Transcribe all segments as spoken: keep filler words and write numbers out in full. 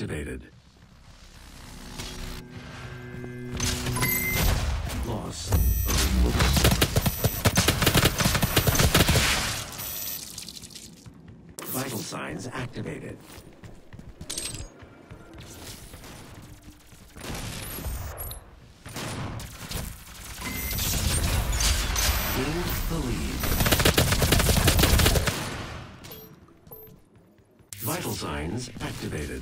activated. Loss of movement. Vital signs activated. Gained the lead. Vital signs activated.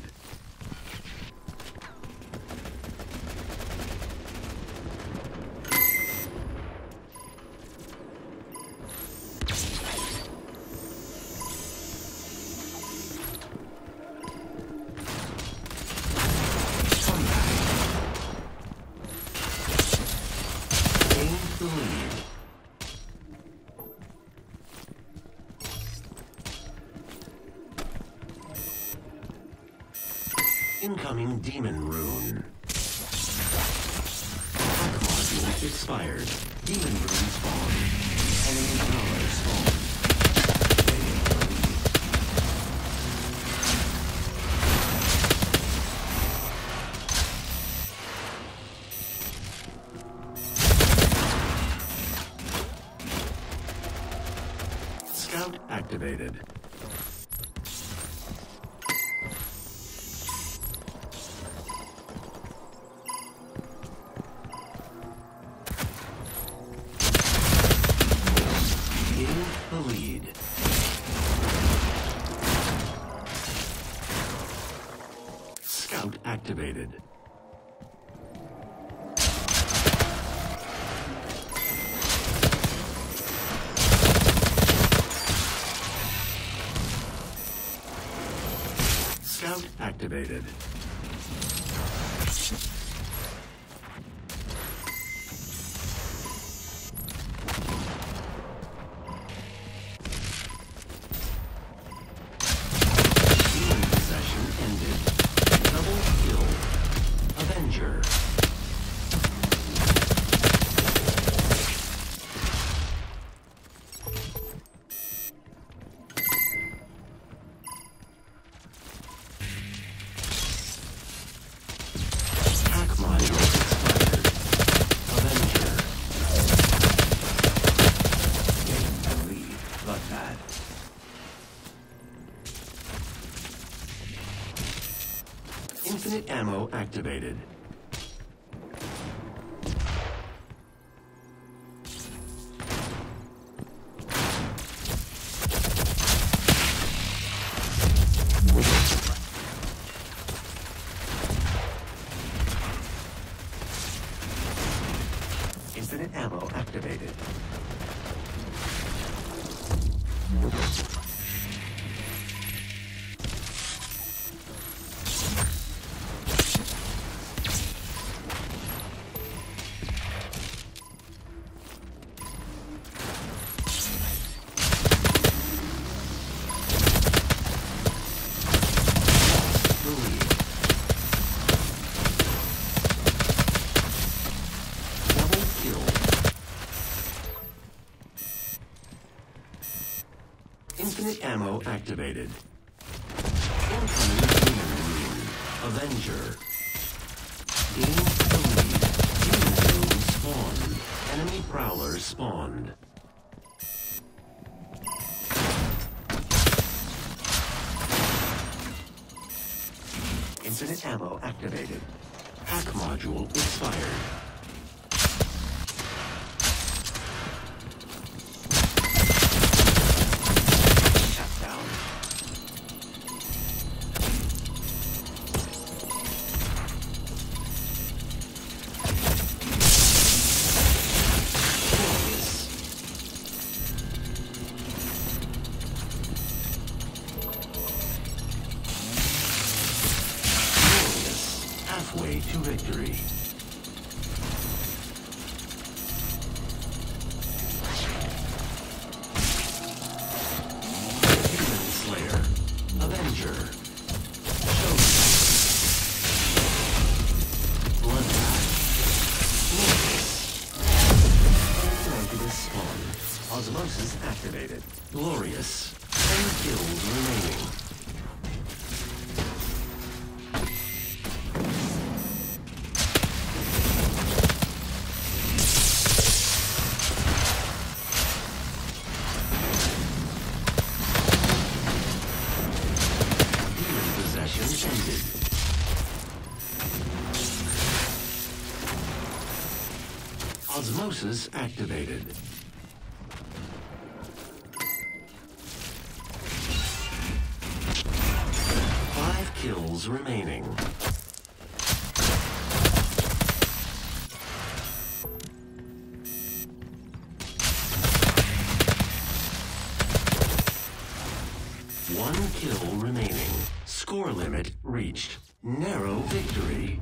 Incoming demon rune. Attack module expired. Demon rune spawned. Enemy power spawned. Scout activated. The lead. Scout activated. Scout activated. Infinite ammo activated. Infinite ammo activated. Infinite ammo activated. Incoming demon rune. Avenger. Gained the lead. Demon rune spawned. Enemy prowler spawned. Infinite ammo activated. Hack module expired. Halfway to victory. Human Slayer. Avenger. Bloodbath. Glorious. Miraculous spawn. Osmosis activated. Glorious. Ten kills remaining. Osmosis activated. Five kills remaining. One kill remaining. Score limit reached. Narrow victory.